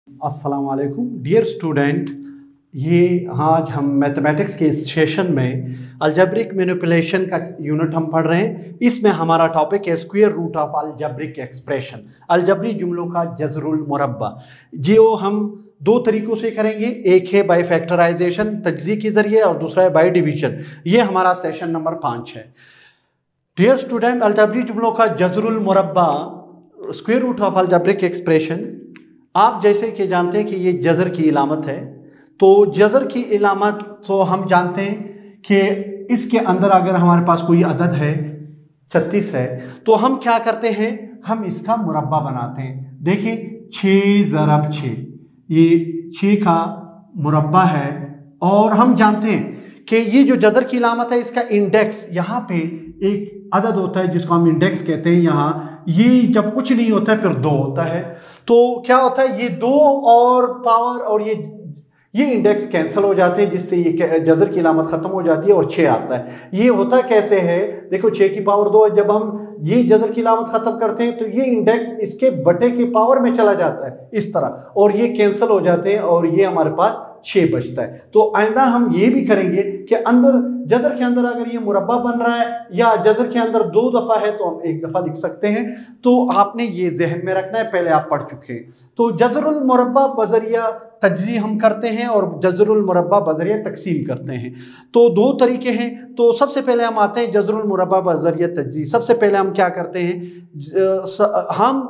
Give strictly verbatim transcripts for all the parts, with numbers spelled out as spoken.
अस्सलाम वालेकुम dear student, ये आज हम मैथमेटिक्स के इस सेशन में अलजेब्रिक मैनिपुलेशन का यूनिट हम पढ़ रहे हैं। इसमें हमारा टॉपिक है square root of algebraic expression, अलजबरी जुमलों का जज़रुल मुरब्बा। जो हम दो तरीक़ों से करेंगे, एक है बाय फैक्टराइजेशन तज्ज़ी के ज़रिए और दूसरा है बाय डिवीजन। ये हमारा सेशन नंबर पाँच है। डियर स्टूडेंट, अलजेब्रिक जुमलों का जज़रुल मुरब्बा, square root of algebraic expression. आप जैसे कि जानते हैं कि ये जज़र की इलामत है, तो जज़र की इलामत तो हम जानते हैं कि इसके अंदर अगर हमारे पास कोई अदद है छत्तीस है, तो हम क्या करते हैं, हम इसका मुरब्बा बनाते हैं। देखिए छः ज़रब छः, ये छः का मुरब्बा है। और हम जानते हैं कि ये जो जज़र की इलामत है, इसका इंडेक्स यहाँ पे एक अदद होता है जिसको हम इंडेक्स कहते हैं। यहाँ ये जब कुछ नहीं होता है फिर दो होता है, तो क्या होता है, ये दो और पावर और ये ये इंडेक्स कैंसिल हो जाते हैं, जिससे ये जज़र की इलामत ख़त्म हो जाती है और छः आता है। ये होता कैसे है, देखो छः की पावर दो है, जब हम ये जज़र की इलामत ख़त्म करते हैं तो ये इंडेक्स इसके बटे के पावर में चला जाता है इस तरह, और ये कैंसिल हो जाते हैं और ये हमारे पास छः बचता है। तो आइंदा हम ये भी करेंगे कि अंदर जज़र के अंदर अगर ये मुरब्बा बन रहा है या जज़र के अंदर दो दफ़ा है तो हम एक दफ़ा लिख सकते हैं। तो आपने ये जहन में रखना है, पहले आप पढ़ चुके हैं। तो जज़रुल मुरब्बा बज़रिया तज्ज़ी हम करते हैं और जज़रुल मुरब्बा बज़रिया तक़सीम करते हैं। तो दो तरीके हैं। तो सबसे पहले हम आते हैं जज़रुल मुरब्बा बज़रिया तज्ज़ी। सबसे पहले हम क्या करते हैं, हम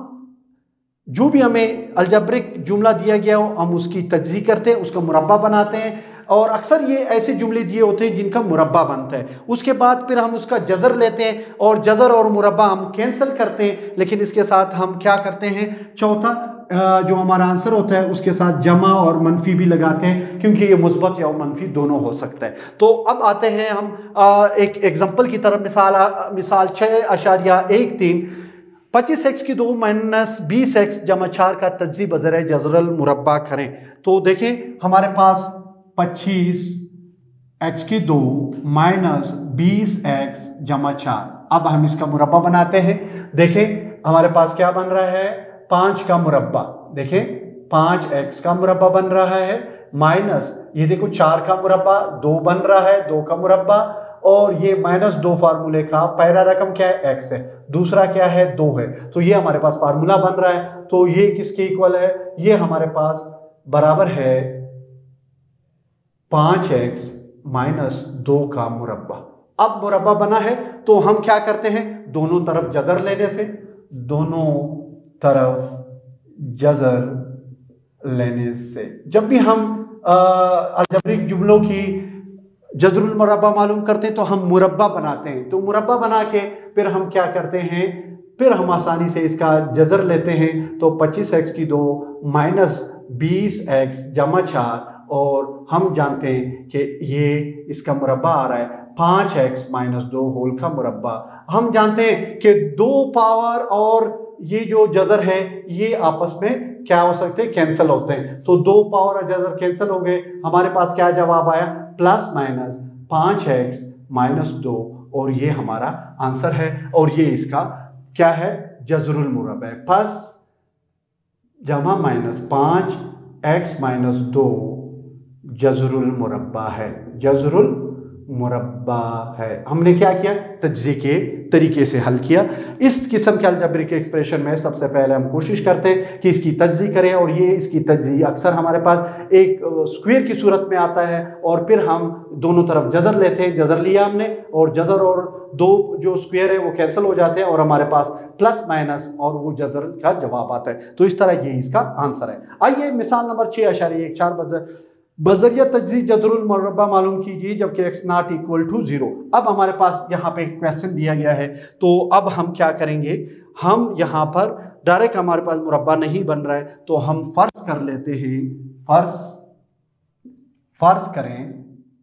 जो भी हमें अलजेब्रिक जुमला दिया गया हो हम उसकी तज्ज़ी करते हैं, उसका मुरब्बा बनाते हैं। और अक्सर ये ऐसे जुमले दिए होते हैं जिनका मुरब्बा बनता है। उसके बाद फिर हम उसका जज़र लेते हैं और जज़र और मुरब्बा हम कैंसिल करते हैं, लेकिन इसके साथ हम क्या करते हैं, चौथा जो हमारा आंसर होता है उसके साथ जमा और मनफी भी लगाते हैं, क्योंकि ये मुस्बत या मनफी दोनों हो सकता है। तो अब आते हैं हम एक एग्जाम्पल की तरफ। मिसाल मिसाल छः अशारिया एक तीन पच्चीस एक्स की दो माइनस बीस एक्स जमा चार का तज्ज़ी बज़रिया जज़रुल मुरब्बा करें। तो देखें हमारे पास पच्चीस एक्स की दो माइनस बीस एक्स जमा चार। अब हम इसका मुरब्बा बनाते हैं। देखें हमारे पास क्या बन रहा है, पाँच का मुरब्बा। देखें पाँच एक्स का मुरब्बा बन रहा है, माइनस ये देखो चार का मुरब्बा, दो बन रहा है, दो का मुरब्बा, और ये माइनस दो फार्मूले का पहला रकम क्या है, एक्स है, दूसरा क्या है, दो है। तो ये हमारे पास फार्मूला बन रहा है। तो ये किसके इक्वल है, ये हमारे पास बराबर है पाँच एक्स माइनस दो का मुरब्बा। अब मुरब्बा बना है तो हम क्या करते हैं, दोनों तरफ जज़र लेने से, दोनों तरफ जज़र लेने से जब भी हम अलजेब्रिक जुमलों की जज़रुल मुरब्बा मालूम करते हैं तो हम मुरब्बा बनाते हैं। तो मुरब्बा बना के फिर हम क्या करते हैं, फिर हम आसानी से इसका जज़र लेते हैं। तो पच्चीस एक्स की दो माइनस बीस एक्स जमा चार, और हम जानते हैं कि ये इसका मुरब्बा आ रहा है पाँच एक्स माइनस दो होल का मुरब्बा। हम जानते हैं कि दो पावर और ये जो जज़र है ये आपस में क्या हो सकते हैं, कैंसिल होते हैं। तो दो पावर और जज़र कैंसिल हो गए, हमारे पास क्या जवाब आया, प्लस माइनस पाँच एक्स माइनस दो, और ये हमारा आंसर है। और ये इसका क्या है, जज़रुल मुरब्बा है। प्लस जमा माइनस पाँच एक्स माइनस दो जज़रुल मुरब्बा है, जज़रुल मुरब्बा है। हमने क्या किया, तज्ज़ी के तरीके से हल किया। इस किस्म के अलजेब्रिक एक्सप्रेशन में सबसे पहले हम कोशिश करते हैं कि इसकी तज्ज़ी करें, और ये इसकी तज्ज़ी अक्सर हमारे पास एक स्क्वायर की सूरत में आता है, और फिर हम दोनों तरफ जज़र लेते हैं। जज़र लिया हमने और जज़र और दो जो स्क्वायर है वो कैंसिल हो जाते हैं और हमारे पास प्लस माइनस और वो जज़र का जवाब आता है। तो इस तरह ये इसका आंसर है। आइए मिसाल नंबर छः अशारिया एक चार बजर बज़रिया तज्ज़ी जज़रुल मुरब्बा मालूम कीजिए जबकि x not equal to zero. अब हमारे पास यहाँ पे क्वेश्चन दिया गया है, तो अब हम क्या करेंगे, हम यहाँ पर डायरेक्ट हमारे पास मुरब्बा नहीं बन रहा है, तो हम फर्ज कर लेते हैं, फर्ज फर्ज करें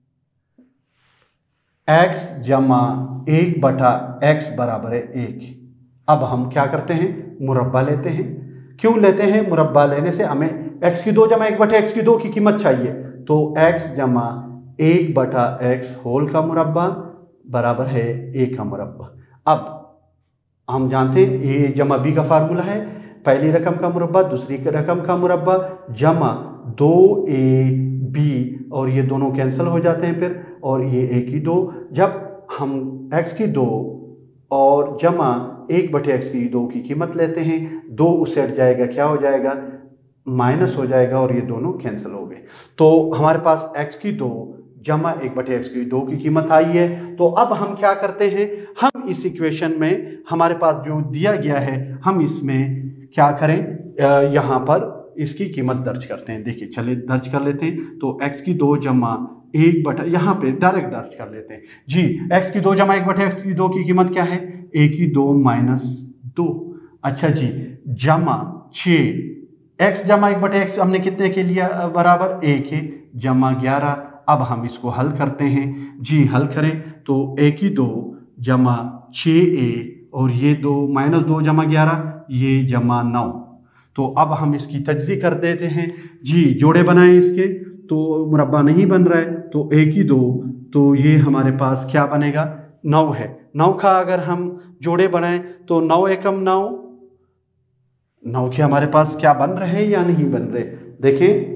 एक्स जमा एक बटा एक्स बराबर है एक। अब हम क्या करते हैं, मुरब्बा लेते हैं। क्यों लेते हैं, मुरब्बा लेने से हमें एक्स की दो जमा एक बटा एक्स की दो की कीमत चाहिए। तो x जमा एक बटा एक्स होल का मुरब्बा बराबर है एक का मुरब्बा। अब हम जानते हैं ए जमा बी का फार्मूला है, पहली रकम का मुरब्बा दूसरी रकम का मुरब्बा जमा दो ए बी, और ये दोनों कैंसिल हो जाते हैं फिर, और ये ए की दो, जब हम एक्स की दो और जमा एक बटे एक्स की दो की कीमत लेते हैं, दो उससे हट जाएगा, क्या हो जाएगा, माइनस हो जाएगा, और ये दोनों कैंसिल हो गए। तो हमारे पास एक्स की दो जमा एक बटे एक्स की दो की कीमत आई है। तो अब हम क्या करते हैं, हम इस इक्वेशन में हमारे पास जो दिया गया है हम इसमें क्या करें, यहाँ पर इसकी कीमत दर्ज करते हैं। देखिए चलिए दर्ज कर लेते हैं। तो x की दो जमा एक बटा, यहाँ पे डायरेक्ट दर्ज कर लेते हैं जी। x की दो जमा एक बटे एक्स की दो की कीमत क्या है, a की दो माइनस दो, अच्छा जी, जमा छः, x जमा एक बटे एक्स हमने कितने के लिया बराबर एक है, जमा ग्यारह। अब हम इसको हल करते हैं जी। हल करें तो a की दो जमा छः ए, और ये दो माइनस दो जमा ग्यारह, ये जमा नौ। तो अब हम इसकी तजदी कर देते हैं जी। जोड़े बनाएं इसके, तो मुरब्बा नहीं बन रहा है, तो ए की दो, तो ये हमारे पास क्या बनेगा, नौ है। नौ का अगर हम जोड़े बनाएं तो नौ एकम नौ, नौ के हमारे पास क्या बन रहे हैं या नहीं बन रहे, देखें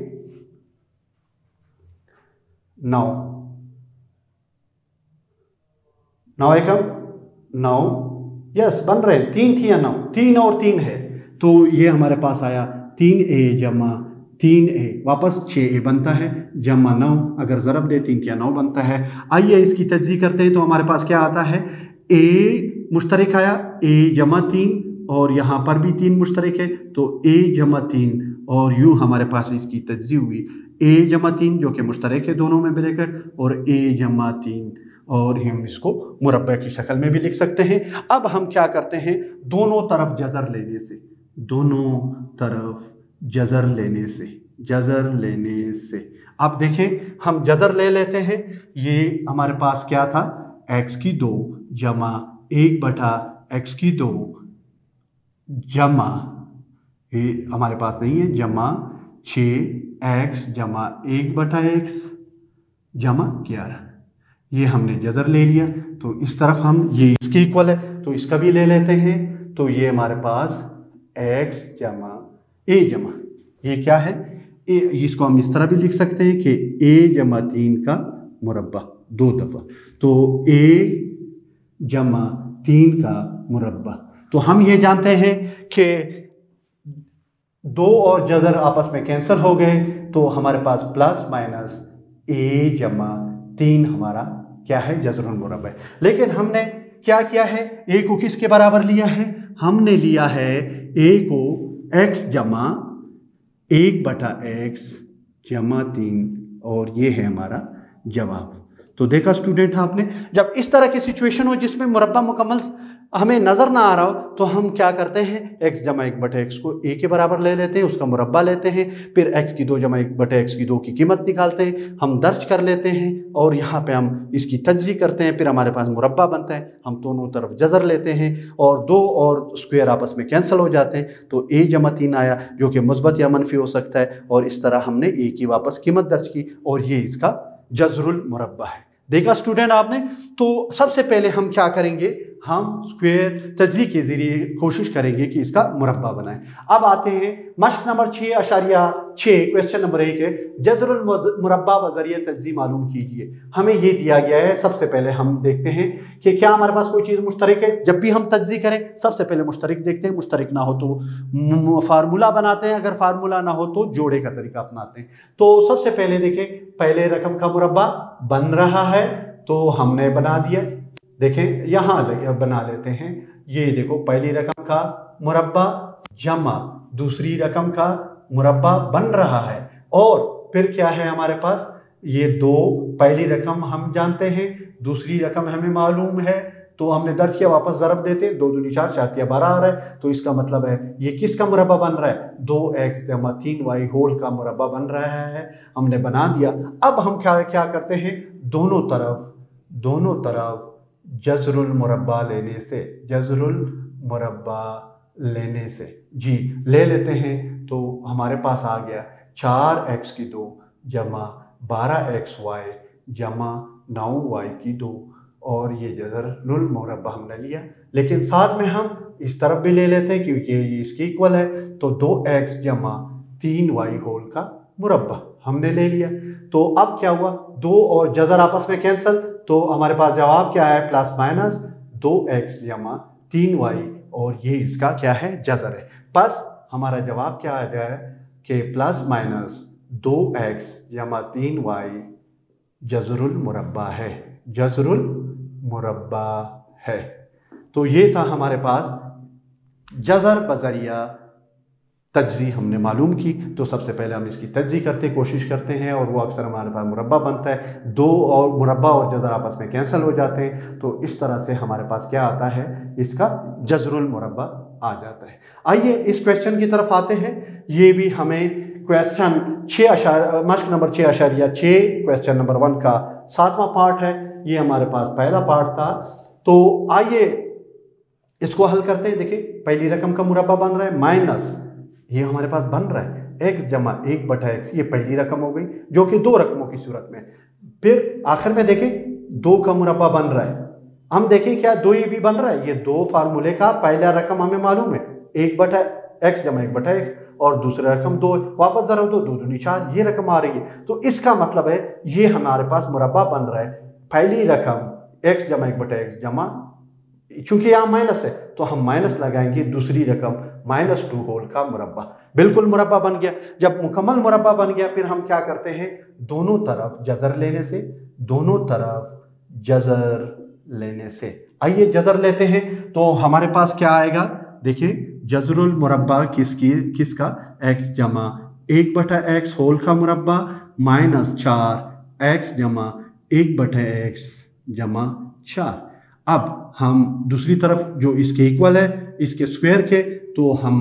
नौ, नौ एकम नौ, यस बन रहे हैं, तीन थी या नौ, तीन और तीन है, तो ये हमारे पास आया तीन ए जमा तीन ए, वापस छः ए बनता है, जमा नौ, अगर ज़रब दे तीन या नौ बनता है। आइए इसकी तजज़ी करते हैं। तो हमारे पास क्या आता है, ए मुश्तरक आया, ए जमा तीन, और यहाँ पर भी तीन मुश्तरक है, तो ए जमा तीन, और यूँ हमारे पास इसकी तजज़ी हुई ए जमा तीन जो कि मुश्तरक है दोनों में ब्रैकेट, और ए जमा तीन, और हम इसको मुरब्बे की शक्ल में भी लिख सकते हैं। अब हम क्या करते हैं, दोनों तरफ जज़र लेने से, दोनों तरफ जज़र लेने से, जज़र लेने से अब देखें हम जज़र ले लेते हैं। ये हमारे पास क्या था, x की दो जमा एक बटा एक्स की दो जमा, ये हमारे पास नहीं है, जमा छः एक्स जमा एक बटा एक्स जमा ग्यारह, ये हमने जज़र ले लिया। तो इस तरफ हम, ये इसके इक्वल है तो इसका भी ले लेते हैं। तो ये हमारे पास x जमा ए जमा, ये क्या है, ए, इसको हम इस तरह भी लिख सकते हैं कि a जमा तीन का मुरब्बा दो दफ़ा, तो a जमा तीन का मुरब्बा। तो हम ये जानते हैं कि दो और जज़र आपस में कैंसिल हो गए, तो हमारे पास प्लस माइनस a जमा तीन हमारा क्या है, जज़रुल मुरब्बा है। लेकिन हमने क्या किया है, a को किसके बराबर लिया है, हमने लिया है a को x जमा एक बटा एक्स जमा तीन, और ये है हमारा जवाब। तो देखा स्टूडेंट आपने, जब इस तरह की सिचुएशन हो जिसमें मुरब्बा मुकम्मल हमें नज़र ना आ रहा हो, तो हम क्या करते हैं, x जमा एक बटे एक्स को a के बराबर ले लेते हैं, उसका मुरब्बा लेते हैं, फिर x की दो जमा एक बटे एक्स की दो की कीमत निकालते हैं, हम दर्ज कर लेते हैं, और यहाँ पे हम इसकी तजज़ी करते हैं, फिर हमारे पास मुरब्बा बनता है, हम दोनों तरफ जज़र लेते हैं, और दो और स्क्वायर आपस में कैंसिल हो जाते हैं, तो a जमा तीन आया जो कि मुस्बत या मनफी हो सकता है, और इस तरह हमने a की वापस कीमत दर्ज की, और ये इसका जज़रुल मुरब्बा है। देखा स्टूडेंट आपने। तो सबसे पहले हम क्या करेंगे, हम स्क्वायर तजज़ी के ज़रिए कोशिश करेंगे कि इसका मुरब्बा बनाएं। अब आते हैं मश्क नंबर छः अशारिया छः, क्वेश्चन नंबर एक है, जज़रुल मुरब्बा बज़रिए तजज़ी मालूम कीजिए। हमें ये दिया गया है, सबसे पहले हम देखते हैं कि क्या हमारे पास कोई चीज़ मुश्तरक है। जब भी हम तजज़ी करें सबसे पहले मुश्तरक देखते हैं, मुश्तरक ना हो तो फार्मूला बनाते हैं, अगर फार्मूला ना हो तो जोड़े का तरीका अपनाते हैं। तो सबसे पहले देखें, पहले रकम का मुरब्बा बन रहा है तो हमने बना दिया, देखें यहाँ बना लेते हैं। ये देखो पहली रकम का मुरब्बा जमा दूसरी रकम का मुरब्बा बन रहा है, और फिर क्या है हमारे पास, ये दो पहली रकम हम जानते हैं, दूसरी रकम हमें मालूम है, तो हमने दर्ज किया, वापस ज़रब देते, दो दूनी चार, चार तिया बारह आ रहा है, तो इसका मतलब है ये किसका मुरब्बा बन रहा है, दो एक्स जमा तीन वाई होल का मुरब्बा बन रहा है, हमने बना दिया। अब हम क्या क्या करते हैं, दोनों तरफ दोनों तरफ जज़रुल मुरब्बा लेने से, जज़रुल मुरब्बा लेने से जी ले लेते हैं। तो हमारे पास आ गया चार एक्स की दो जमा बारह एक्स वाई जमा नौ वाई की दो, और ये जज़रुल मुरब्बा हमने लिया। लेकिन साथ में हम इस तरफ भी ले लेते हैं क्योंकि ये इसकी इक्वल है। तो दो एक्स जमा तीन वाई होल का मुरब्बा हमने ले लिया। तो अब क्या हुआ, दो और जजर आपस में कैंसिल, तो हमारे पास जवाब क्या है, प्लस माइनस दो एक्स जमा तीन वाई, और ये इसका क्या है, जजर है। बस हमारा जवाब क्या आ जाए कि प्लस माइनस दो एक्स जमा तीन वाई जजरुल मुरब्बा है, जजरुल मुरब्बा है। तो ये था हमारे पास जजर बजरिया तज्जी हमने मालूम की। तो सबसे पहले हम इसकी तज्जी करते कोशिश करते हैं, और वो अक्सर हमारे पास मुरब्बा बनता है, दो और मुरब्बा और जजर आपस में कैंसिल हो जाते हैं। तो इस तरह से हमारे पास क्या आता है, इसका जजरुल मुरब्बा आ जाता है। आइए इस क्वेश्चन की तरफ आते हैं। ये भी हमें क्वेश्चन छः अशार मश्क नंबर छः अशारिया छः क्वेश्चन नंबर वन का सातवां पार्ट है। ये हमारे पास पहला पार्ट था। तो आइए इसको हल करते हैं। देखिए पहली रकम का मुरब्बा बन रहा है, माइनस ये हमारे पास बन रहा है एक्स जमा एक बटा एक्स, ये पहली रकम हो गई जो कि दो रकमों की सूरत में। फिर आखिर में देखें दो का मुरब्बा बन रहा है, हम देखें क्या दो ये भी बन रहा है, ये दो फार्मूले का पहला रकम हमें मालूम है एक बटा एक्स जमा एक बटा एक्स, और दूसरा रकम दो, वापस जरा दो दो दूनी चार, ये रकम आ रही है। तो इसका मतलब है ये हमारे पास मुरब्बा बन रहा है पहली रकम एक्स जमा एक बटा एक्स जमा, चूंकि यहाँ माइनस है तो हम माइनस लगाएंगे दूसरी रकम माइनस टू होल का मुरब्बा। बिल्कुल मुरब्बा बन गया। जब मुकम्मल मुरब्बा बन गया फिर हम क्या करते हैं, दोनों तरफ जजर लेने से, दोनों तरफ जजर लेने से। आइए जजर लेते हैं। तो हमारे पास क्या आएगा, देखिए जजरुल मुरब्बा किसकी किसका, एक्स जमा एक बटा एक्स होल का मुरब्बा माइनस चार एक्स जमा एक बटा एक्स जमा चार। अब हम दूसरी तरफ जो इसके इक्वल है इसके स्क्वायर के, तो हम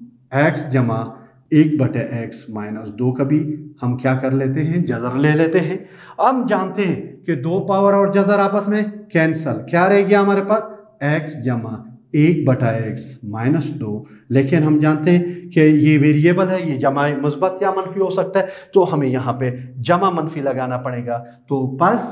x जमा एक बटे एक्स माइनस दो का भी हम क्या कर लेते हैं, जजर ले लेते हैं। हम जानते हैं कि दो पावर और जजर आपस में कैंसल, क्या रह गया हमारे पास x जमा एक बटा एक्स माइनस दो। लेकिन हम जानते हैं कि ये वेरिएबल है, ये जमा मुस्बत या मनफी हो सकता है, तो हमें यहाँ पे जमा मनफी लगाना पड़ेगा। तो बस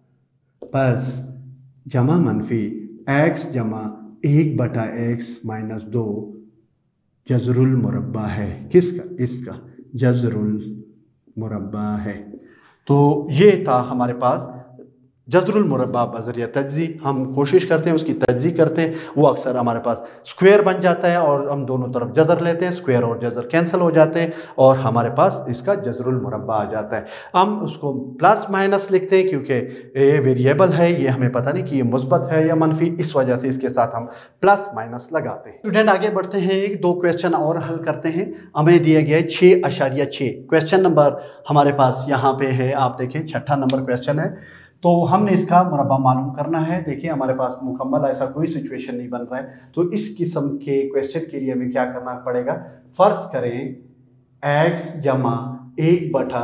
बस जमा मनफी एक्स जमा एक बटा एक्स माइनस दो जजरुल मुरब्बा है, किसका, इसका जजरुल मुरब्बा है। तो ये था हमारे पास जजरुल मुरब्बा बजरिया तज्जी। हम कोशिश करते हैं उसकी तज्जी करते हैं, वो अक्सर हमारे पास स्क्वायर बन जाता है और हम दोनों तरफ जजर लेते हैं, स्क्वायर और जजर कैंसिल हो जाते हैं और हमारे पास इसका जजरुल मुरब्बा आ जाता है। हम उसको प्लस माइनस लिखते हैं क्योंकि ये वेरिएबल है, ये हमें पता नहीं कि ये मुस्बत है या मनफी, इस वजह से इसके साथ हम प्लस माइनस लगाते हैं। स्टूडेंट आगे बढ़ते हैं, एक दो क्वेश्चन और हल करते हैं। हमें दिया गया है छः अशारिया छः, क्वेश्चन नंबर हमारे पास यहाँ पे है, आप देखें छठा नंबर क्वेश्चन है। तो हमने इसका मुरब्बा मालूम करना है। देखिए हमारे पास मुकम्मल ऐसा कोई सिचुएशन नहीं बन रहा है, तो इस किस्म के क्वेश्चन के लिए हमें क्या करना पड़ेगा, फर्ज करें x जमा एक बटा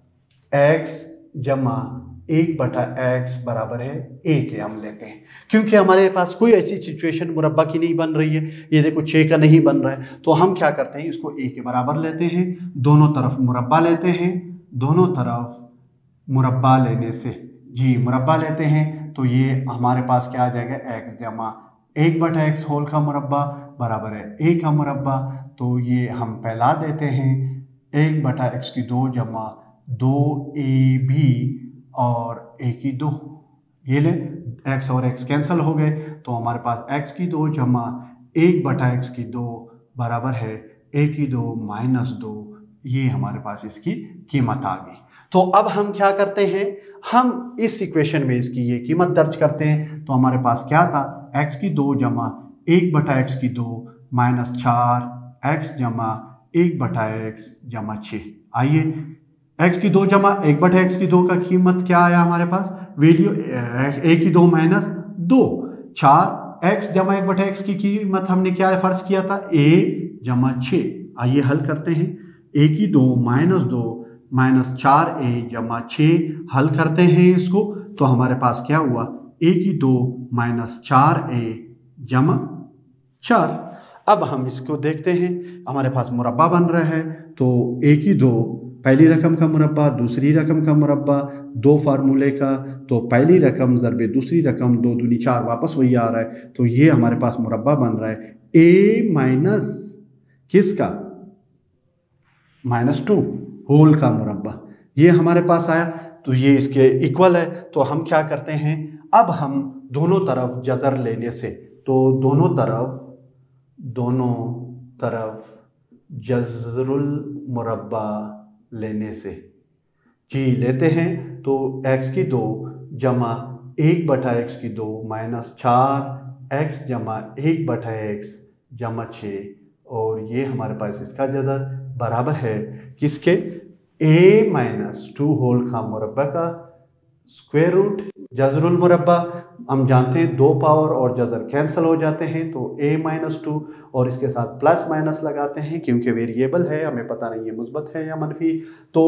x जमा एक बटा x बराबर है a के हम लेते हैं, क्योंकि हमारे पास कोई ऐसी सिचुएशन मुरब्बा की नहीं बन रही है। ये देखो छः का नहीं बन रहा है, तो हम क्या करते हैं, इसको a के बराबर लेते हैं, दोनों तरफ मुरब्बा लेते हैं, दोनों तरफ मुरब्बा लेने से जी मुरब्बा लेते हैं, तो ये हमारे पास क्या आ जाएगा, x जमा एक बटा एक्स होल का मुरब्बा बराबर है a का मुरब्बा। तो ये हम फैला देते हैं, एक बटा एक्स की दो जमा दो ए बी और a की दो, ये ले x और x कैंसिल हो गए, तो हमारे पास x की दो जमा एक बटा एक्स की दो बराबर है a की दो माइनस दो, ये हमारे पास इसकी कीमत आ गई। तो अब हम क्या करते हैं, हम इस इक्वेशन में इसकी ये कीमत दर्ज करते हैं। तो हमारे पास क्या था, x की दो जमा एक बटा एक्स की दो माइनस चार एक्स जमा एक बटा एक्स जमा छः। आइए x की दो जमा एक बटा एक्स की दो का कीमत क्या आया हमारे पास, वैल्यू a की दो माइनस दो, चार एक्स जमा एक बटा एक्स की कीमत हमने क्या फर्ज किया था, a जमा छः। आइए हल करते हैं, a की दो माइनस दो माइनस चार ए जमा छः, हल करते हैं इसको, तो हमारे पास क्या हुआ, a की दो माइनस चार ए जमा चार। अब हम इसको देखते हैं, हमारे पास मुरब्बा बन रहा है, तो a की दो पहली रकम का मुरब्बा, दूसरी रकम का मुरब्बा, दो फार्मूले का, तो पहली रकम ज़रबे दूसरी रकम, दो दूनी चार, वापस वही आ रहा है, तो ये हमारे पास मुरब्बा बन रहा है ए माइनस किसका, माइनस टू होल का मुरब्बा, ये हमारे पास आया। तो ये इसके इक्वल है। तो हम क्या करते हैं, अब हम दोनों तरफ जज़र लेने से, तो दोनों तरफ दोनों तरफ जज़रुल मुरब्बा लेने से जी लेते हैं। तो x की दो जमा एक बटा एक्स की दो माइनस चार एक्स जमा एक बटा एक्स जमा छः, और ये हमारे पास इसका जज़र बराबर है किसके, a माइनस टू होल का मुरब्बा का स्क्वायर रूट। जज़रुल मुरब्बा हम जानते हैं दो पावर और जज़र कैंसिल हो जाते हैं, तो a माइनस टू और इसके साथ प्लस माइनस लगाते हैं क्योंकि वेरिएबल है, हमें पता नहीं है मुस्बत है या मनफी। तो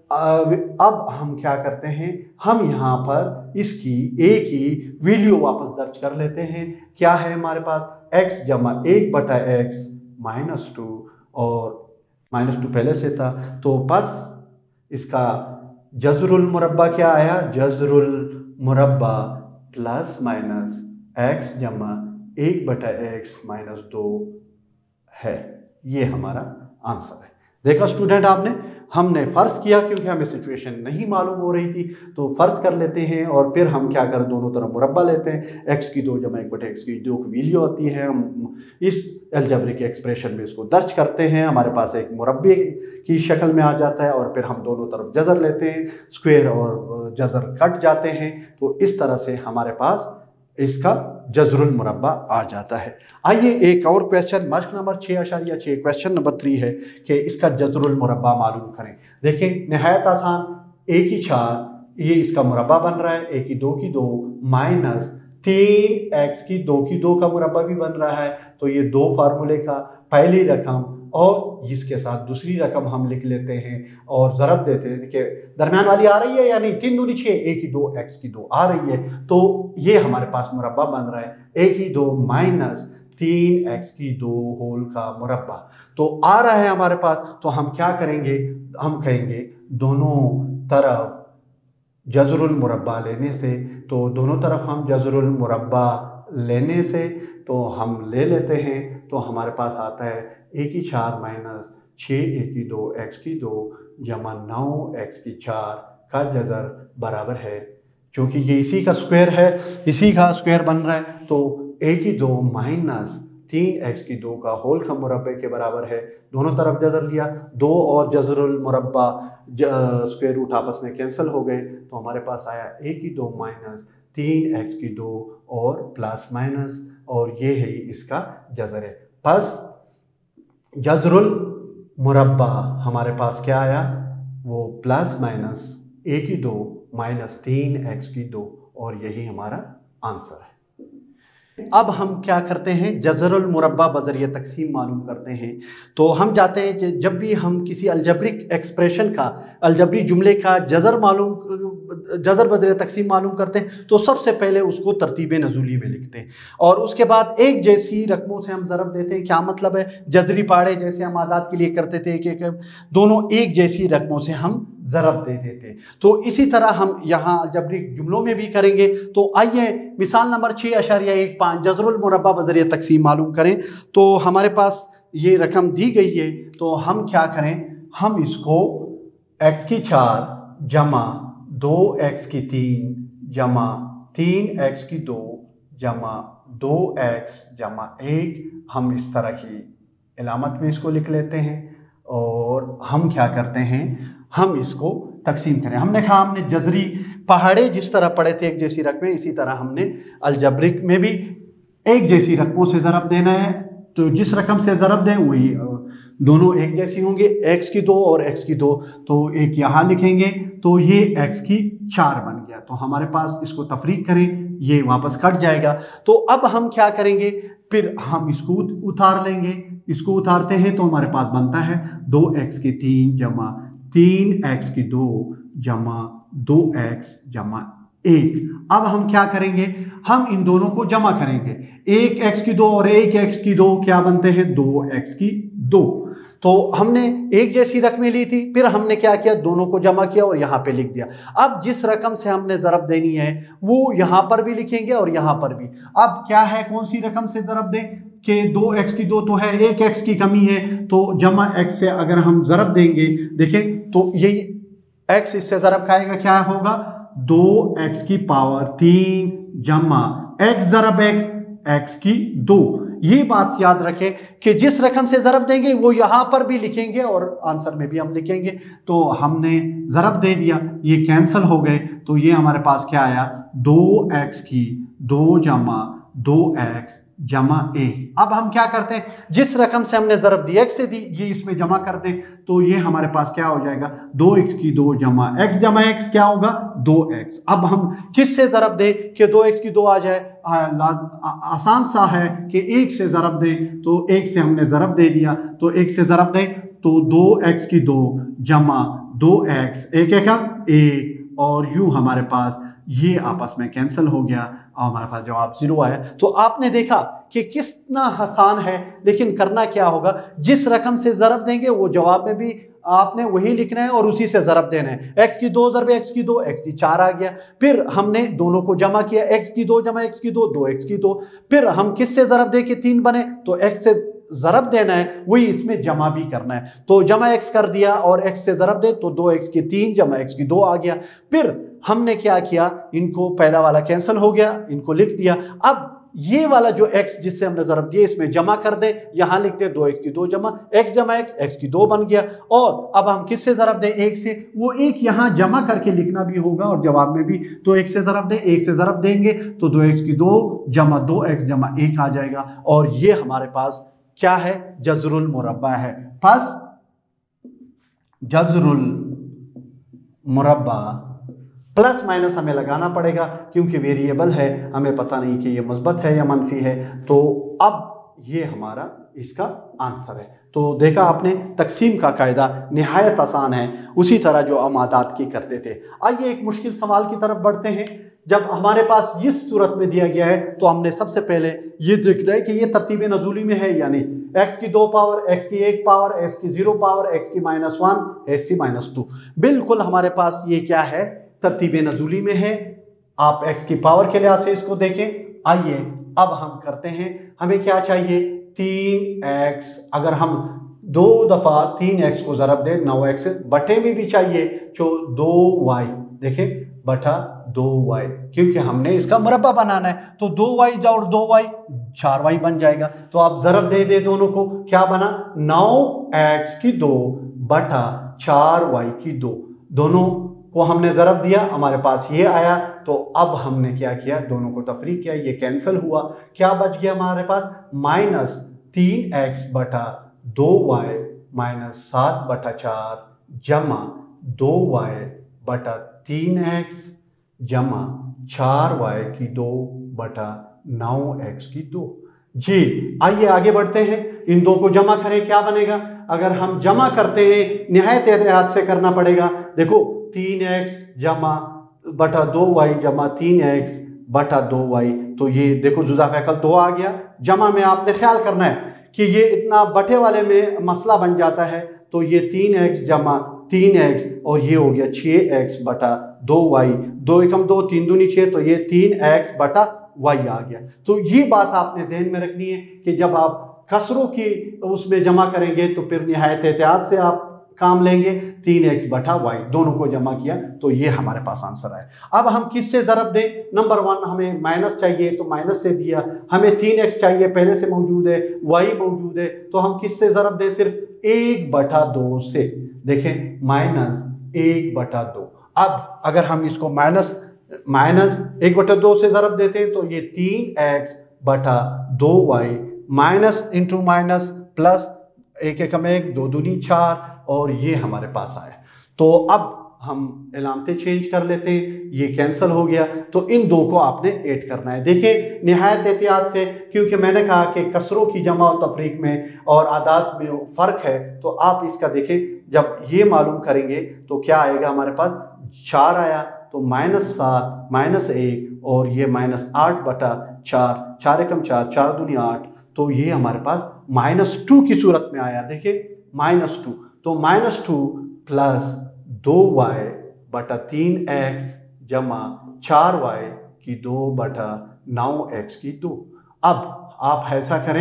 अब हम क्या करते हैं, हम यहाँ पर इसकी a की वैल्यू वापस दर्ज कर लेते हैं। क्या है हमारे पास, x जमा एक बटा एक्स माइनस टू, और माइनस टू पहले से था, तो बस इसका जज़रुल मुरब्बा क्या आया, जज़रुल मुरब्बा प्लस माइनस एक्स जमा एक बटा एक्स माइनस दो है। ये हमारा आंसर है। देखा स्टूडेंट आपने, हमने फ़र्ज़ किया क्योंकि हमें सिचुएशन नहीं मालूम हो रही थी, तो फ़र्ज़ कर लेते हैं और फिर हम क्या करें, दोनों तरफ मुरब्बा लेते हैं। एक्स की दो जमा एक बटे एक्स की दो की वैल्यू आती है, हम इस अलजेब्रिक एक्सप्रेशन में इसको दर्ज करते हैं, हमारे पास एक मुरब्बे की शक्ल में आ जाता है, और फिर हम दोनों तरफ जज़र लेते हैं, स्क्वायर और जज़र कट जाते हैं। तो इस तरह से हमारे पास इसका जज़रुल मुरब्बा आ जाता है। आइए एक और क्वेश्चन, मश्क नंबर छः अशारिया छः, क्वेश्चन नंबर थ्री है कि इसका जज़रुल मुरब्बा मालूम करें। देखें नहायत आसान, ए की चार ये इसका मुरब्बा बन रहा है, ए की दो की दो माइनस तीन एक्स की दो की दो का मुरब्बा भी बन रहा है। तो ये दो फार्मूले का पहली रकम और इसके साथ दूसरी रकम हम लिख लेते हैं और ज़रब देते हैं कि दरमियान वाली आ रही है या नहीं, तीन दूनी छः, ए की दो एक्स की दो आ रही है, तो ये हमारे पास मुरब्बा बन रहा है ए की दो माइनस तीन एक्स की दो होल का मुरब्बा। तो आ रहा है हमारे पास, तो हम क्या करेंगे, हम कहेंगे दोनों तरफ जज़रुल मुरब्बा लेने से, तो दोनों तरफ हम जज़रुल मुरब्बा लेने से तो हम ले लेते हैं। तो हमारे पास आता है ए की चार माइनस छः ए की दो एक्स की दो जमा नौ एक्स की चार का जज़र बराबर है, क्योंकि ये इसी का स्क्वायर है, इसी का स्क्वायर बन रहा है, तो ए की दो माइनस तीन एक्स की दो का होल का मुरब्बे के बराबर है। दोनों तरफ जज़र लिया, दो और जज़रुल मुरब्बा स्क्वायर रूट आपस में कैंसिल हो गए, तो हमारे पास आया ए की दो माइनस तीन एक्स की दो और प्लस माइनस, और ये है इसका जज़र है। बस जज़रुल मुरब्बा हमारे पास क्या आया, वो प्लस माइनस ए की दो माइनस तीन एक्स की दो, और यही हमारा आंसर है। अब हम क्या करते हैं, जज़रुल मुरब्बा बज़रिया तक़सीम मालूम करते हैं। तो हम जाते हैं कि जब भी हम किसी अलजब्रिक एक्सप्रेशन का, अलजबरी जुमले का जज़र मालूम जज़र बज़रिया तक़सीम मालूम करते हैं, तो सबसे पहले उसको तरतीब नज़ूली में लिखते हैं और उसके बाद एक जैसी रकमों से हम ज़रब देते हैं। क्या मतलब है, जज़री पाड़े जैसे हम आदात के लिए करते थे कि दोनों एक जैसी रकमों से हम ज़रब दे देते, तो इसी तरह हम यहाँ अलजब्रिक जुमलों में भी करेंगे। तो आइए मिसाल नंबर छः अशारिया एक पाँच जज़रुल मुरब्बा बज़रिया तक़सीम मालूम करें। तो हमारे पास ये रकम दी गई है, तो हम क्या करें, हम इसको एक्स की चार जमा दो एक्स की तीन जमा तीन एक्स की दो जमा दो एक्स जमा एक, हम इस तरह की इलामत में इसको लिख लेते हैं और हम क्या करते हैं, हम इसको तकसीम करें। हमने कहा हमने जज़री पहाड़े जिस तरह पढ़े थे एक जैसी रकमें, इसी तरह हमने अलजब्रिक में भी एक जैसी रकमों से ज़रब देना है। तो जिस रकम से ज़रब दें वही दोनों एक जैसी होंगे, एक्स की दो और एक्स की दो, तो एक यहाँ लिखेंगे तो ये एक्स की चार बन गया। तो हमारे पास इसको तफरीक करें, ये वापस कट जाएगा। तो अब हम क्या करेंगे, फिर हम इसको उतार लेंगे। इसको उतारते हैं तो हमारे पास बनता है दो एक्स की तीन जमा तीन एक्स की दो जमा दो एक्स जमा एक। अब हम क्या करेंगे, हम इन दोनों को जमा करेंगे। एक एक्स की दो और एक एक्स की दो क्या बनते हैं, दो एक्स की दो। तो हमने एक जैसी रकमें ली थी, फिर हमने क्या किया, दोनों को जमा किया और यहाँ पे लिख दिया। अब जिस रकम से हमने ज़रब देनी है वो यहाँ पर भी लिखेंगे और यहाँ पर भी। अब क्या है, कौन सी रकम से ज़रब दें, कि दो एक्स की दो तो है, एक एक्स की कमी है, तो जमा एक्स से अगर हम ज़रब देंगे, देखें तो यही एक्स इससे ज़रब खाएगा, क्या होगा, दो एक्स की पावर तीन जमा एक्स ज़रब एक्स, एक्स की दो। ये बात याद रखें कि जिस रकम से ज़रब देंगे वो यहाँ पर भी लिखेंगे और आंसर में भी हम लिखेंगे। तो हमने ज़रब दे दिया, ये कैंसिल हो गए, तो ये हमारे पास क्या आया, दो एक्स की दो जमा दो एक्स जमा एक। अब हम क्या करते हैं, जिस रकम से हमने ज़रब दी एक्स से दी, ये इसमें जमा कर दें, तो ये हमारे पास क्या हो जाएगा, दो एक्स की दो जमा एक्स जमा एक्स क्या होगा, दो एक्स। अब हम किस से ज़रब दें कि दो एक्स की दो आ जाए, आ, आ, आसान सा है कि एक से ज़रब दें, तो एक से हमने ज़रब दे दिया, तो एक से ज़रब दें तो दो एक्स की दो जमा दो एक्स, एक एकम एक, और यूं हमारे पास ये आपस में कैंसिल हो गया और हमारे पास जवाब जीरो आया। तो आपने देखा कि कितना आसान है, लेकिन करना क्या होगा, जिस रकम से ज़रब देंगे वो जवाब में भी आपने वही लिखना है और उसी से ज़रब देना है। एक्स की दो ज़रब एक्स की दो, एक्स की चार आ गया। फिर हमने दोनों को जमा किया, एक्स की दो जमा एक्स की दो, दो एक्स की दो। फिर हम किस से ज़रब दे के तीन बने, तो एक्स से ज़रब देना है, वही इसमें जमा भी करना है। तो जमा एक्स कर दिया और एक्स से ज़रब दे तो दो एक्स की तीन जमा एक्स की दो आ गया। फिर हमने क्या किया, इनको पहला वाला कैंसिल हो गया, इनको लिख दिया। अब ये वाला जो x जिससे हमने ज़रब दिया इसमें जमा कर दे, यहां लिख दे दो एक्स की दो जमा x जमा x, x की दो बन गया। और अब हम किससे ज़रब दें, एक से, वो एक यहां जमा करके लिखना भी होगा और जवाब में भी, तो एक से ज़रब दें, एक से ज़रब देंगे तो दो एक्स की दो जमा दो एक्स जमा एक आ जाएगा। और ये हमारे पास क्या है, जज़रुल मुरब्बा है। बस जज़रुल मुरब्बा प्लस माइनस हमें लगाना पड़ेगा क्योंकि वेरिएबल है, हमें पता नहीं कि ये मुस्बत है या मनफी है। तो अब ये हमारा इसका आंसर है। तो देखा आपने, तकसीम का कायदा निहायत आसान है, उसी तरह जो हम आदात की करते थे। आइए एक मुश्किल सवाल की तरफ बढ़ते हैं। जब हमारे पास इस सूरत में दिया गया है तो हमने सबसे पहले ये देखना है कि ये तरतीब नजूली में है यानी एक्स की दो पावर, एक्स की एक पावर, एक्स की जीरो पावर, एक्स की माइनस वन, एक्स की माइनस टू। बिल्कुल हमारे पास ये क्या है, तरतीब नजूली में है। आप एक्स की पावर के लिहाज से इसको देखें। आइए अब हम करते हैं, हमें क्या चाहिए, तीन एक्स। अगर हम दो दफा तीन एक्स को ज़रब दे, नौ एक्स बटे में भी चाहिए जो दो वाई, देखें बटा दो वाई, क्योंकि हमने इसका मुरब्बा बनाना है। तो दो वाई और दो वाई चार वाई बन जाएगा। तो आप ज़रब दे दे दोनों को, क्या बना, नौ एक्स की दो बटा चार वाई की दो। दोनों को हमने ज़रब दिया, हमारे पास ये आया। तो अब हमने क्या किया, दोनों को तफरीक किया, ये कैंसिल हुआ। क्या बच गया हमारे पास, माइनस तीन एक्स बटा दो वाई माइनस सात बटा चार जमा दो वाई बटा तीन एक्स जमा चार वाई की दो बटा नौ एक्स की दो। जी आइए आगे बढ़ते हैं, इन दो को जमा करें, क्या बनेगा। अगर हम जमा करते हैं, निहायत एहतियात से करना पड़ेगा। देखो तीन एक्स जमा बटा दो वाई जमा तीन एक्स बटा दो वाई, तो ये देखो जुज़ा फैकल दो आ गया। जमा में आपने ख्याल करना है कि ये इतना बटे वाले में मसला बन जाता है। तो ये तीन एक्स जमा तीन एक्स और ये हो गया छः एक्स बटा दो वाई, दो एकम दो, तीन दूनी छः, तो ये तीन एक्स बटा वाई आ गया। तो ये बात आपने जहन में रखनी है कि जब आप कसरों की उसमें जमा करेंगे तो फिर निहायत एहतियात से आप काम लेंगे। तीन एक्स बटा वाई दोनों को जमा किया तो ये हमारे पास आंसर आया। अब हम किससे ज़रब दें, नंबर वन हमें माइनस चाहिए तो माइनस से दिया, हमें तीन एक्स चाहिए पहले से मौजूद है, वाई मौजूद है, तो हम किससे ज़रब दें, सिर्फ एक बटा दो से। देखें माइनस एक बटा दो। अब अगर हम इसको माइनस माइनस एक बटा दो से ज़रब देते हैं तो ये तीन एक्स बटा दो y minus into minus plus एक एकम एक, दो दूनी चार, और ये हमारे पास आया। तो अब हम इलामतें चेंज कर लेते हैं, ये कैंसिल हो गया। तो इन दो को आपने ऐड करना है। देखिए निहायत एहतियात से, क्योंकि मैंने कहा कि कसरों की जमा और तफरीक में और आदात में फ़र्क है। तो आप इसका देखें, जब ये मालूम करेंगे तो क्या आएगा हमारे पास, चार आया, तो माइनस सात माइनस एक और ये माइनस आठ बटा चार, चार एकम चार, चार दूनी आठ, तो ये हमारे पास माइनस टू की सूरत में आया। देखिए माइनस टू, तो माइनस टू प्लस दो वाई बटा तीन एक्स जमा चार वाई की दो बटा नौ एक्स की दो। अब आप ऐसा करें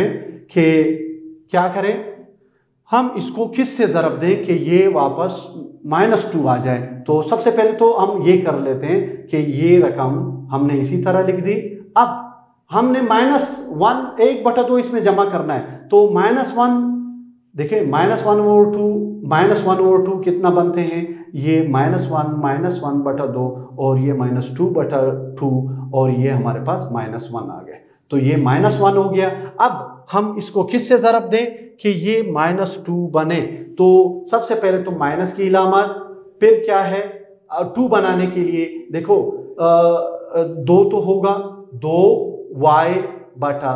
कि क्या करें, हम इसको किस से ज़रब दें कि ये वापस माइनस टू आ जाए। तो सबसे पहले तो हम ये कर लेते हैं कि ये रकम हमने इसी तरह लिख दी। अब हमने माइनस वन एक बटा दो इसमें जमा करना है, तो माइनस वन देखिए, minus one over two minus one over two कितना बनते हैं, ये माइनस वन माइनस वन बटा दो और ये माइनस टू बटा टू और ये हमारे पास माइनस वन आ गया, तो ये माइनस वन हो गया। अब हम इसको किस से ज़रब दें कि ये माइनस टू बने, तो सबसे पहले तो माइनस की इलामत, फिर क्या है टू बनाने के लिए देखो आ, दो तो होगा दो वाई बटा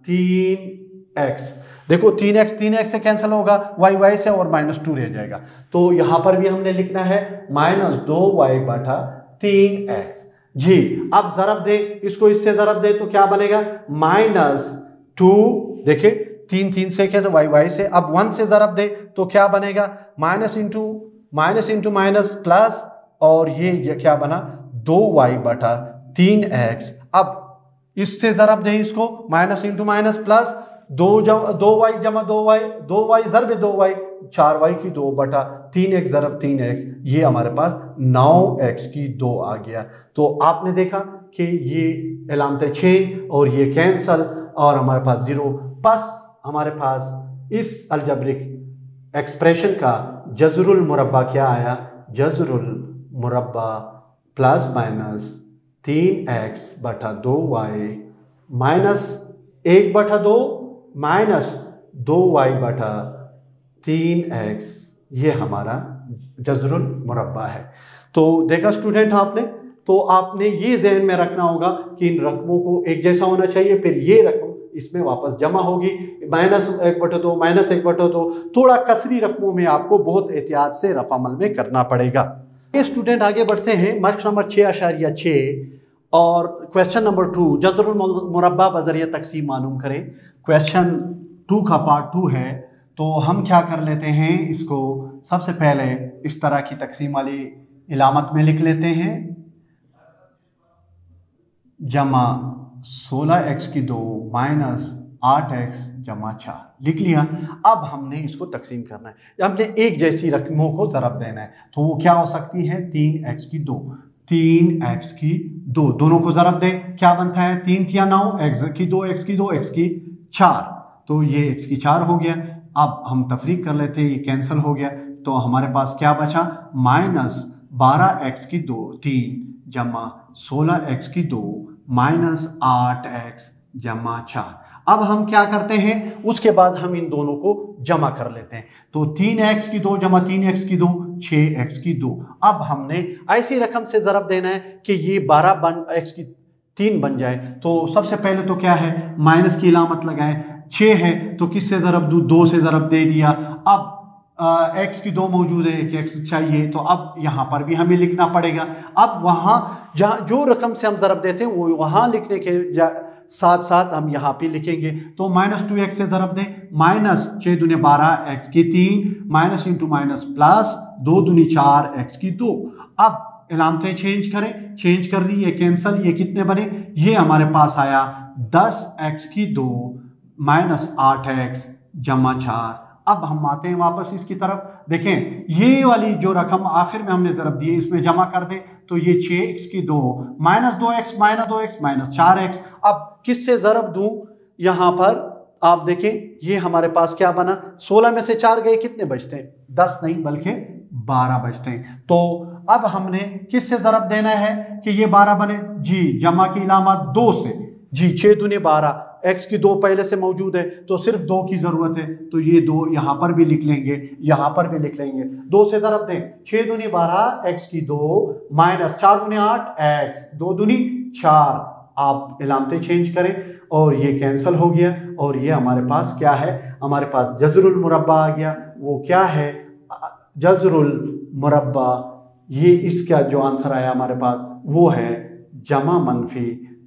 तीन एक्स, देखो तीन एक्स तीन एक्स से कैंसिल होगा, वाई वाई से और माइनस टू रह जाएगा। तो यहां पर भी हमने लिखना है माइनस दो वाई बटा तीन एक्स। जी अब जरब दे, इसको इससे जरब दे तो क्या बनेगा, माइनस टू, देखिए तीन तीन से क्या तो वाई वाई से, अब वन से जरब दे तो क्या बनेगा, minus into minus into minus plus, और ये, ये क्या बना दो वाई बटा तीन एक्स। अब इससे जरब दे इसको, माइनस इंटू माइनस प्लस, दो जमा दो वाई जमा दो वाई, दो वाई जरब दो वाई, चार वाई की दो बटा तीन एक्स जरब तीन एक्स, ये हमारे पास नौ एक्स की दो आ गया। तो आपने देखा कि ये इलामतें चेंज और ये कैंसल और हमारे पास जीरो, बस हमारे पास इस अलजब्रिक एक्सप्रेशन का जज़रुल मुरब्बा क्या आया, जज़रुल मुरब्बा प्लस माइनस तीन एक्स बटा दो वाई माइनस एक बटा दो माइनस दो वाई बटा तीन एक्स, ये हमारा जज़रुल मुरब्बा है। तो देखा स्टूडेंट आपने, तो आपने ये जहन में रखना होगा कि इन रकमों को एक जैसा होना चाहिए, फिर ये रकम इसमें वापस जमा होगी, माइनस एक बटा दो माइनस एक बटा दो, थोड़ा कसरी रकमों में आपको बहुत एहतियात से रफामल में करना पड़ेगा। ये स्टूडेंट आगे बढ़ते हैं, मार्क्स नंबर छः अशारिया छः और क्वेश्चन नंबर टू, जज़रुल मुरब्बा बज़रिया तक़सीम मालूम करें। क्वेश्चन टू का पार्ट टू है, तो हम क्या कर लेते हैं, इसको सबसे पहले इस तरह की तक़सीम वाली इलामत में लिख लेते हैं, जमा सोलह एक्स की दो माइनस आठ एक्स जमा चार लिख लिया। अब हमने इसको तकसीम करना है, हमने एक जैसी रकमों को ज़रब देना है, तो वो क्या हो सकती है, तीन एक्स की दो, तीन एक्स की दो, दोनों को ज़रब दें, क्या बनता है, तीन तिया नौ, एक्स की दो एक्स की दो एक्स की चार, तो ये एक्स की चार हो गया। अब हम तफरीक कर लेते हैं, ये कैंसिल हो गया, तो हमारे पास क्या बचा, माइनस बारह एक्स की दो तीन जमा सोलह एक्स की दो माइनस आठ एक्स जमा चार। अब हम क्या करते हैं, उसके बाद हम इन दोनों को जमा कर लेते हैं, तो तीन एक्स की दो जमा तीन एक्स की दो, छः एक्स की दो। अब हमने ऐसी रकम से ज़रब देना है कि ये बारह बन एक्स की तीन बन जाए। तो सबसे पहले तो क्या है, माइनस की इलामत लगाए, छः है तो किससे ज़रब दूँ, दो से ज़रब दे दिया। अब एक्स की दो मौजूद है, एक एक्स चाहिए, तो अब यहाँ पर भी हमें लिखना पड़ेगा। अब वहाँ जहाँ जो रकम से हम ज़रब देते हैं वो वहाँ लिखने के साथ साथ हम यहाँ पे लिखेंगे, तो माइनस टू एक्स से ज़रब दें, माइनस छः दूनी बारह एक्स की तीन माइनस इंटू माइनस प्लस दो दूनी चार एक्स की दो। अब इलामतें चेंज करें, चेंज कर दी, ये कैंसल, ये कितने बने, ये हमारे पास आया दस एक्स की दो माइनस आठ एक्स जमा चार। अब हम आते हैं वापस इसकी तरफ, देखें ये वाली जो रकम आखिर में हमने ज़रब दी है इसमें जमा कर दें, तो ये छः एक्स की दो माइनस दो एक्स माइनस दो एक्स माइनस चार एक्स। अब किससे ज़रब दूं, यहाँ पर आप देखें ये हमारे पास क्या बना, सोलह में से चार गए कितने बचते हैं, दस नहीं बल्कि बारह बचते हैं। तो अब हमने किससे ज़रब देना है कि ये बारह बने, जी जमा की इलामत दो से, जी छः दूने बारह, एक्स की दो पहले से मौजूद है तो सिर्फ दो की ज़रूरत है, तो ये दो यहाँ पर भी लिख लेंगे, यहाँ पर भी लिख लेंगे, दो से ज़रब दें, छः दूनी बारह एक्स की दो माइनस चार दूनी आठ एक्स, दो दूनी चार। आप इलामतें चेंज करें और ये कैंसिल हो गया, और ये हमारे पास क्या है, हमारे पास जज़रुल मुरब्बा आ गया। वो क्या है, जज़रुल मुरब्बा, ये इसका जो आंसर आया हमारे पास वो है जमा मनफी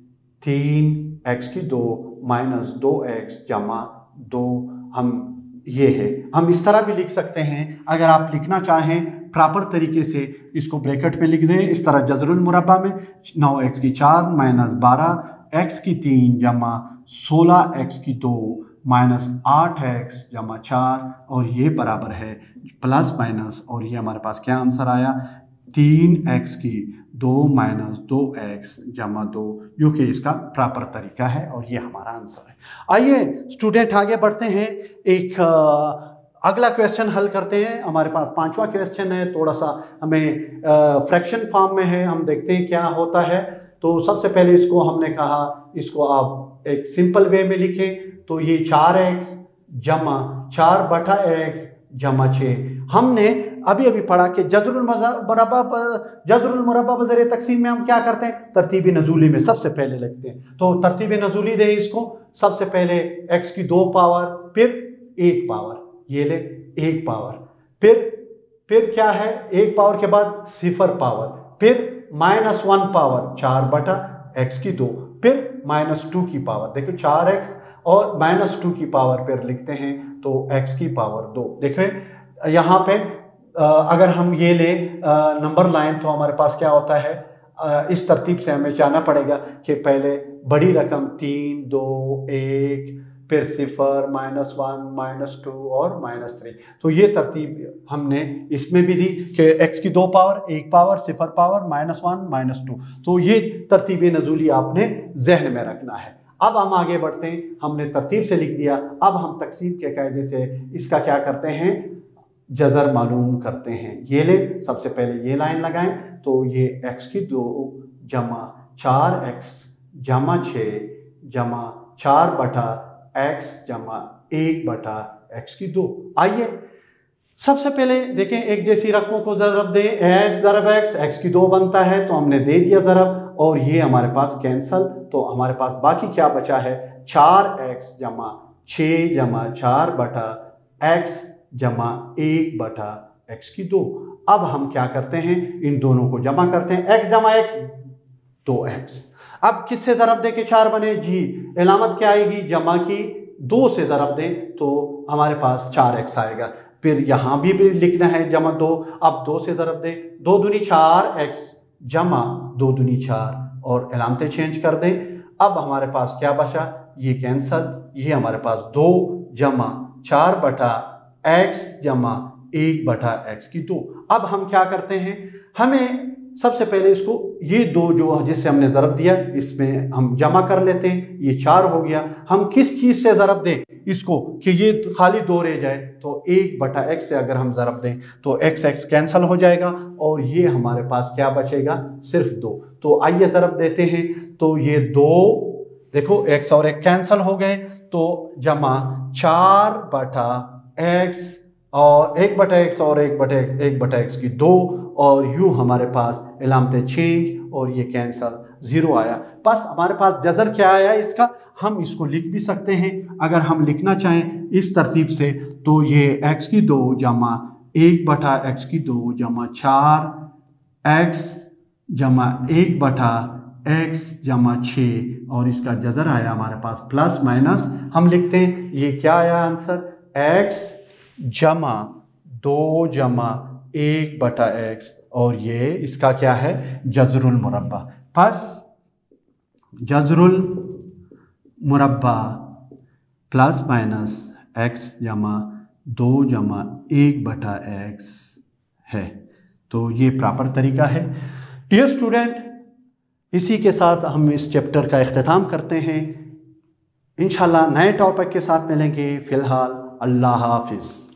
तीन एक्स की दो माइनस दो एक्स जमा दो। हम ये है, हम इस तरह भी लिख सकते हैं, अगर आप लिखना चाहें प्रॉपर तरीके से इसको ब्रैकेट में लिख दें इस तरह, जज़रुल मुरब्बा में नौ एक्स की चार माइनस बारह एक्स की तीन जमा सोलह एक्स की दो माइनस आठ एक्स जमा चार और ये बराबर है प्लस माइनस, और ये हमारे पास क्या आंसर आया, तीन एक्स की दो माइनस दो एक्स जमा दो, जो कि इसका प्रॉपर तरीका है और ये हमारा आंसर है। आइए स्टूडेंट आगे बढ़ते हैं, एक आ, अगला क्वेश्चन हल करते हैं। हमारे पास पांचवा क्वेश्चन है, थोड़ा सा हमें फ्रैक्शन फॉर्म में है, हम देखते हैं क्या होता है। तो सबसे पहले इसको हमने कहा, इसको आप एक सिंपल वे में लिखें, तो ये चार एक्स जमा चार बटा एक्स जमा छः। हमने अभी अभी पढ़ा कि जज़रुल मुरब्बा जज़रुल मुरब्बा बज़रिए तकसीम में हम क्या करते हैं, तरतीबी नज़ूली में सबसे पहले लिखते हैं। तो तरतीबी नज़ूली दे इसको, सबसे पहले एक्स की दो पावर, फिर एक पावर, ये ले एक पावर, फिर फिर क्या है, एक पावर के बाद सिफर पावर, फिर माइनस वन पावर चार बटा एक्स की दो, फिर माइनस टू की पावर, देखो चार एक्स और माइनस टू की पावर फिर लिखते हैं तो एक्स की पावर दो। देखो यहाँ पे अगर हम ये ले नंबर लाइन, तो हमारे पास क्या होता है, इस तरतीब से हमें जाना पड़ेगा कि पहले बड़ी रकम तीन दो एक, फिर सिफर माइनस वन माइनस टू और माइनस थ्री। तो ये तरतीब हमने इसमें भी दी कि एक्स की दो पावर, एक पावर, सिफर power, minus one minus two. तो ये तरतीब नज़ूली आपने जहन में रखना है। अब हम आगे बढ़ते हैं, हमने तरतीब से लिख दिया, अब हम तकसीम के कायदे से इसका क्या करते हैं, जज़र मालूम करते हैं। ये ले सबसे पहले ये लाइन लगाएं, तो ये एक्स की दो जमा चार एक्स जमा छः जमा चार बटा एक्स जमा एक बटा एक्स की दो। आइए सबसे पहले देखें, एक जैसी रकमों को ज़रब दें, एक्स ज़रब एक्स, एक्स की दो बनता है तो हमने दे दिया ज़रब, और ये हमारे पास कैंसल, तो हमारे पास बाकी क्या बचा है, चार एक्स जमा छः जमा चार बटा एक्स जमा एक बटा एक्स की दो। अब हम क्या करते हैं, इन दोनों को जमा करते हैं, एक्स जमा एक्स दो एक्स। अब किससे ज़रब दे के चार बने, जी इलामत क्या आएगी, जमा की, दो से ज़रब दें तो हमारे पास चार एक्स आएगा। फिर यहाँ भी, भी लिखना है जमा दो, अब दो से ज़रब दें, दो दूनी चार एक्स जमा दो दूनी चार, और इलामतें चेंज कर दें। अब हमारे पास क्या बचा, ये कैंसल, ये हमारे पास दो जमा चार बटा एक्स जमा एक बटा एक्स की दो। अब हम क्या करते हैं, हमें सबसे पहले इसको ये दो जो जिससे हमने ज़रब दिया इसमें हम जमा कर लेते हैं, ये चार हो गया। हम किस चीज़ से ज़रब दें इसको कि ये खाली दो रह जाए, तो एक बटा एक्स से अगर हम ज़रब दें तो एक्स एक्स कैंसल हो जाएगा और ये हमारे पास क्या बचेगा, सिर्फ दो। तो आइए ज़रब देते हैं, तो ये दो, देखो एक्स और एक कैंसल हो गए, तो जमा चार बटा एक्स और एक बटा एक्स और एक बटा एक्स, एक बटा एक्स की दो, और यूँ हमारे पास इलामतें चेंज और ये कैंसल, ज़ीरो आया। बस हमारे पास जज़र क्या आया इसका, हम इसको लिख भी सकते हैं अगर हम लिखना चाहें इस तरतीब से, तो ये एक्स की दो जमा एक बटा एक्स की दो जमा चार एक्स जमा एक बटा एक्स जमा छः, और इसका जज़र आया हमारे पास प्लस माइनस, हम लिखते हैं ये क्या आया आंसर, एक्स जमा दो जमा एक बटा एक्स, और ये इसका क्या है, जज़रुल मुरब्बा। बस जज़रुल मुरब्बा प्लस माइनस एक्स जमा दो जमा एक बटा एक्स है। तो ये प्रॉपर तरीका है। डियर स्टूडेंट, इसी के साथ हम इस चैप्टर का इख्तिताम करते हैं। इंशाल्लाह नए टॉपिक के साथ मिलेंगे। फ़िलहाल अल्लाह हाफिज़।